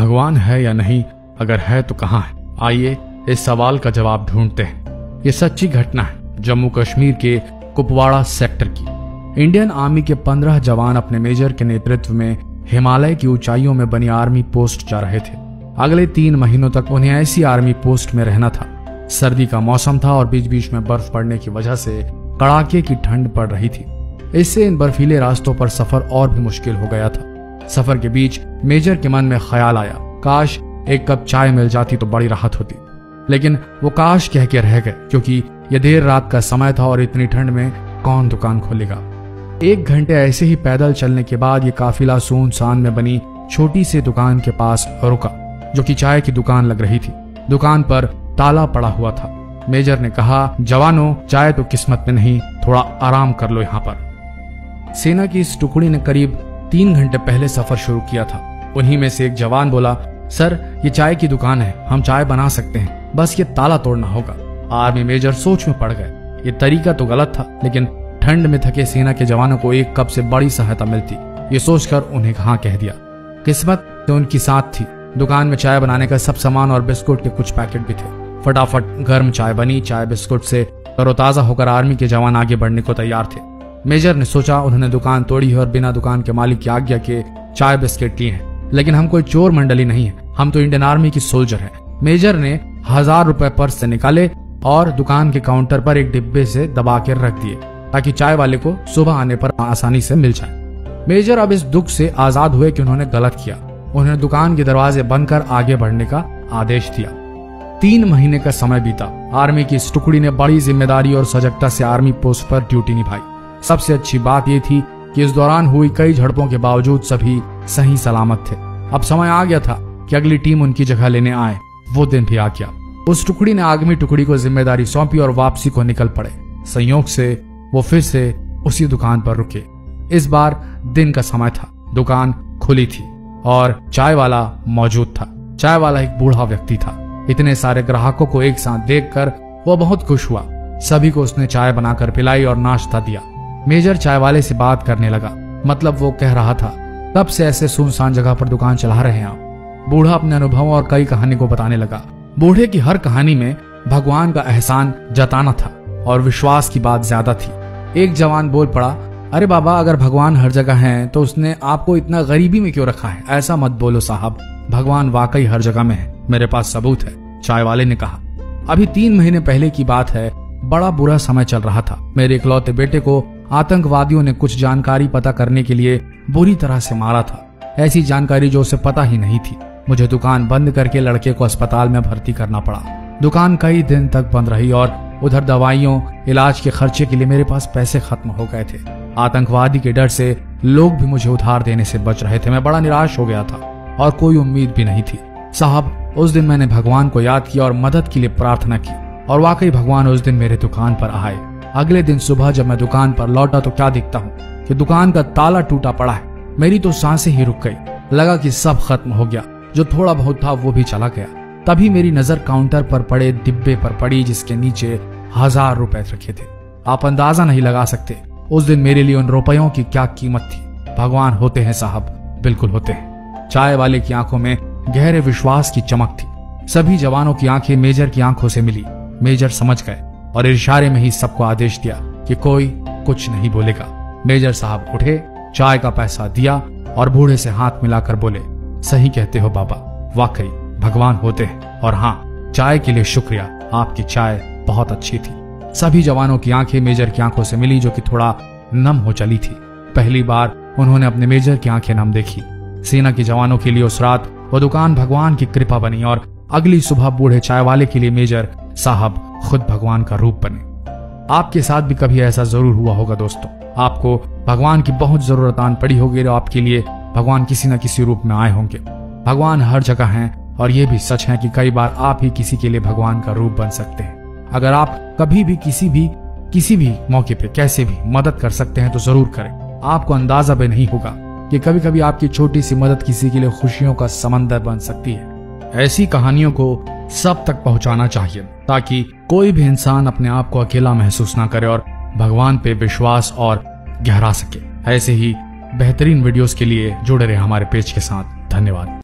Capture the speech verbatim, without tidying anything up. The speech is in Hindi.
भगवान है या नहीं, अगर है तो कहां है? आइए इस सवाल का जवाब ढूंढते हैं। ये सच्ची घटना है जम्मू कश्मीर के कुपवाड़ा सेक्टर की। इंडियन आर्मी के पंद्रह जवान अपने मेजर के नेतृत्व में हिमालय की ऊंचाइयों में बनी आर्मी पोस्ट जा रहे थे। अगले तीन महीनों तक उन्हें ऐसी आर्मी पोस्ट में रहना था। सर्दी का मौसम था और बीच बीच में बर्फ पड़ने की वजह से कड़ाके की ठंड पड़ रही थी। इससे इन बर्फीले रास्तों पर सफर और भी मुश्किल हो गया था। सफर के बीच मेजर के मन में ख्याल आया, काश एक कप चाय मिल जाती तो बड़ी राहत होती। लेकिन वो काश कह के रह गए, क्योंकि यह देर रात का समय था और इतनी ठंड में कौन दुकान खोलेगा। एक घंटे ऐसे ही पैदल चलने के बाद ये काफिला सुनसान में बनी छोटी सी दुकान के पास रुका, जो कि चाय की दुकान लग रही थी। दुकान पर ताला पड़ा हुआ था। मेजर ने कहा, जवानों, चाय तो किस्मत में नहीं, थोड़ा आराम कर लो यहाँ पर। सेना की इस टुकड़ी ने करीब तीन घंटे पहले सफर शुरू किया था। उन्हीं में से एक जवान बोला, सर ये चाय की दुकान है, हम चाय बना सकते हैं, बस ये ताला तोड़ना होगा। आर्मी मेजर सोच में पड़ गए। ये तरीका तो गलत था, लेकिन ठंड में थके सेना के जवानों को एक कप से बड़ी सहायता मिलती, ये सोचकर उन्हें हाँ कह दिया। किस्मत तो उनकी साथ थी। दुकान में चाय बनाने का सब सामान और बिस्कुट के कुछ पैकेट भी थे। फटाफट गर्म चाय बनी। चाय बिस्कुट से तरोताजा होकर आर्मी के जवान आगे बढ़ने को तैयार थे। मेजर ने सोचा, उन्होंने दुकान तोड़ी है और बिना दुकान के मालिक की आज्ञा के चाय बिस्किट लिए हैं, लेकिन हम कोई चोर मंडली नहीं है, हम तो इंडियन आर्मी की सोल्जर हैं। मेजर ने हजार रुपए पर्स से निकाले और दुकान के काउंटर पर एक डिब्बे से दबा कर रख दिए, ताकि चाय वाले को सुबह आने पर आसानी से मिल जाए। मेजर अब इस दुख से आजाद हुए कि उन्होंने गलत किया। उन्होंने दुकान के दरवाजे बंद कर आगे बढ़ने का आदेश दिया। तीन महीने का समय बीता। आर्मी की इस टुकड़ी ने बड़ी जिम्मेदारी और सजगता से आर्मी पोस्ट पर ड्यूटी निभाई। सबसे अच्छी बात यह थी कि इस दौरान हुई कई झड़पों के बावजूद सभी सही सलामत थे। अब समय आ गया था कि अगली टीम उनकी जगह लेने आए। वो दिन भी आ गया। उस टुकड़ी ने आगमी टुकड़ी को जिम्मेदारी सौंपी और वापसी को निकल पड़े। संयोग से वो फिर से उसी दुकान पर रुके। इस बार दिन का समय था। दुकान खुली थी और चाय वाला मौजूद था। चाय वाला एक बूढ़ा व्यक्ति था। इतने सारे ग्राहकों को एक साथ देखकर वो बहुत खुश हुआ। सभी को उसने चाय बनाकर पिलाई और नाश्ता दिया। मेजर चाय वाले से बात करने लगा। मतलब वो कह रहा था, तब से ऐसे सुनसान जगह पर दुकान चला रहे हैं आप। बूढ़ा अपने अनुभव और कई कहानी को बताने लगा। बूढ़े की हर कहानी में भगवान का एहसान जताना था और विश्वास की बात ज्यादा थी। एक जवान बोल पड़ा, अरे बाबा, अगर भगवान हर जगह है तो उसने आपको इतना गरीबी में क्यों रखा है? ऐसा मत बोलो साहब, भगवान वाकई हर जगह में है, मेरे पास सबूत है। चाय वाले ने कहा, अभी तीन महीने पहले की बात है। बड़ा बुरा समय चल रहा था। मेरे इकलौते बेटे को आतंकवादियों ने कुछ जानकारी पता करने के लिए बुरी तरह से मारा था। ऐसी जानकारी जो उसे पता ही नहीं थी। मुझे दुकान बंद करके लड़के को अस्पताल में भर्ती करना पड़ा। दुकान कई दिन तक बंद रही और उधर दवाइयों, इलाज के खर्चे के लिए मेरे पास पैसे खत्म हो गए थे। आतंकवादी के डर से लोग भी मुझे उधार देने से बच रहे थे। मैं बड़ा निराश हो गया था और कोई उम्मीद भी नहीं थी। साहब, उस दिन मैंने भगवान को याद किया और मदद के लिए प्रार्थना की, और वाकई भगवान उस दिन मेरे दुकान पर आए। अगले दिन सुबह जब मैं दुकान पर लौटा तो क्या दिखता हूँ कि दुकान का ताला टूटा पड़ा है। मेरी तो सांसें ही रुक गई। लगा कि सब खत्म हो गया। जो थोड़ा बहुत था वो भी चला गया। तभी मेरी नजर काउंटर पर पड़े डिब्बे पर पड़ी, जिसके नीचे हजार रुपए रखे थे। आप अंदाजा नहीं लगा सकते उस दिन मेरे लिए उन रुपयों की क्या कीमत थी। भगवान होते हैं साहब, बिल्कुल होते हैं। चाय वाले की आंखों में गहरे विश्वास की चमक थी। सभी जवानों की आंखें मेजर की आंखों से मिली। मेजर समझ गए और इशारे में ही सबको आदेश दिया कि कोई कुछ नहीं बोलेगा। मेजर साहब उठे, चाय का पैसा दिया और बूढ़े से हाथ मिलाकर बोले, सही कहते हो बाबा, वाकई भगवान होते हैं। और हाँ, चाय के लिए शुक्रिया, आपकी चाय बहुत अच्छी थी। सभी जवानों की आंखें मेजर की आंखों से मिली, जो कि थोड़ा नम हो चली थी। पहली बार उन्होंने अपने मेजर की आंखें नम देखी। सेना के जवानों के लिए उस रात वो दुकान भगवान की कृपा बनी और अगली सुबह बूढ़े चाय वाले के लिए मेजर साहब खुद भगवान का रूप बने। आपके साथ भी कभी ऐसा जरूर हुआ होगा दोस्तों। आपको भगवान की बहुत जरूरत आन पड़ी होगी और आपके लिए भगवान किसी न किसी रूप में आए होंगे। भगवान हर जगह हैं और ये भी सच है कि कई बार आप ही किसी के लिए भगवान का रूप बन सकते हैं। अगर आप कभी भी किसी भी किसी भी मौके पे कैसे भी मदद कर सकते हैं तो जरूर करें। आपको अंदाजा भी नहीं होगा कि कभी कभी आपकी छोटी सी मदद किसी के लिए खुशियों का समंदर बन सकती है। ऐसी कहानियों को सब तक पहुंचाना चाहिए ताकि कोई भी इंसान अपने आप को अकेला महसूस ना करे और भगवान पे विश्वास और गहरा सके। ऐसे ही बेहतरीन वीडियोस के लिए जुड़े रहे हमारे पेज के साथ। धन्यवाद।